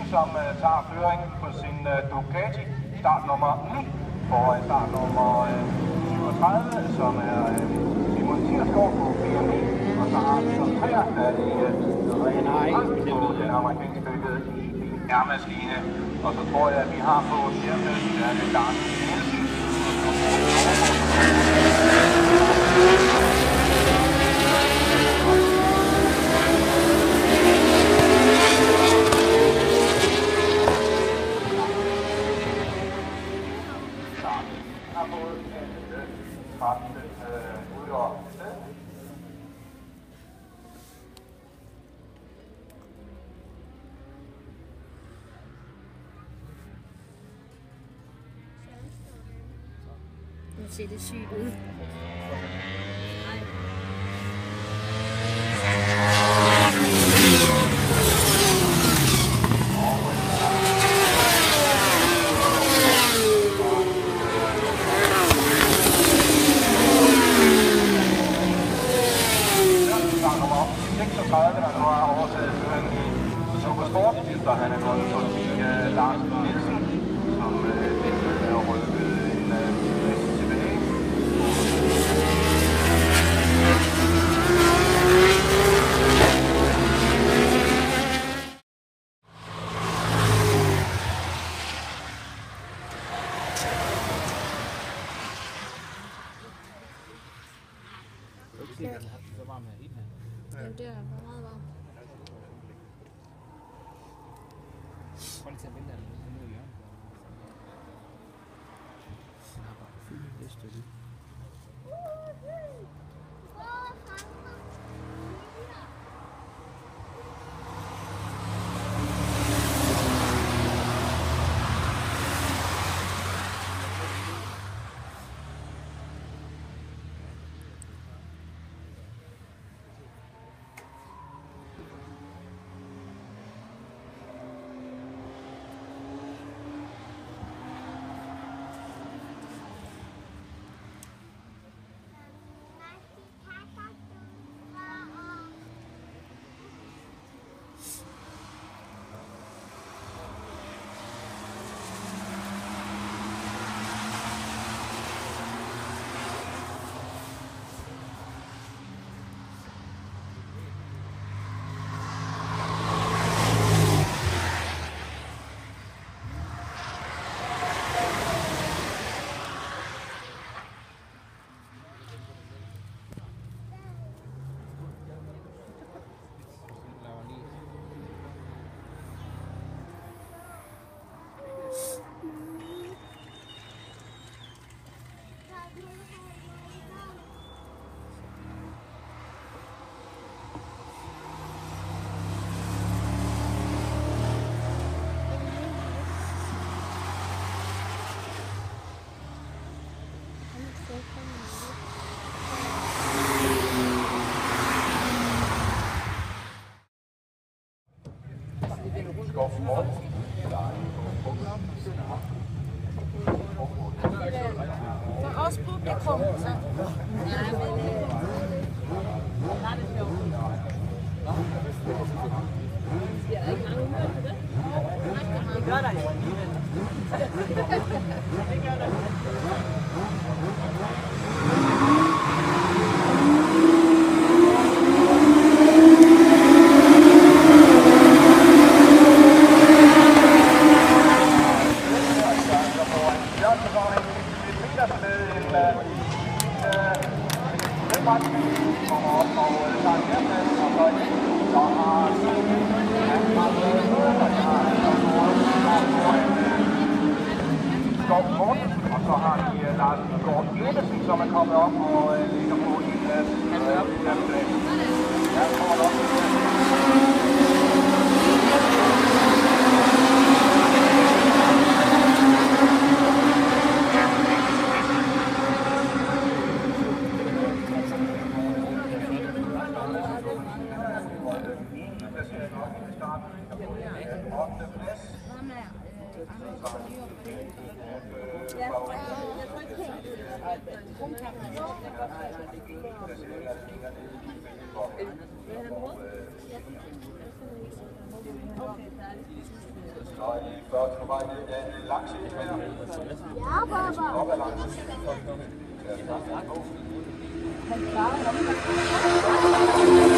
som tager føringen på sin Ducati. Startnummer 9 foran startnummer 37, som er Simon Tiersgaard på BMI. Og så har vi som træer, der er det René på den amerikanske R-maskine. Og så tror jeg, at vi har på fjerdepladsen, der er det Lars Nielsen. Har fået udgår sted. Nu ser det sygt ud. Der nu har overtaget føringen i Supersport, efter han er gået forbi Lars Nielsen, som er rykket en plads tilbage. Så varm her ind her. Jamen, det er meget varmt. Prøv lige at tage billeder af den nede i hjørnet. Den har bare fyldt det stykke. For os publikum, så. Det gør der jo. Og så har vi Lars Gård Jeppesen, som er kommet op og ligger på en plads. Ja, kommer op. Så er I 40 til vej ned af langs i her. Ja, baba. Op ad langs. Han klarer det.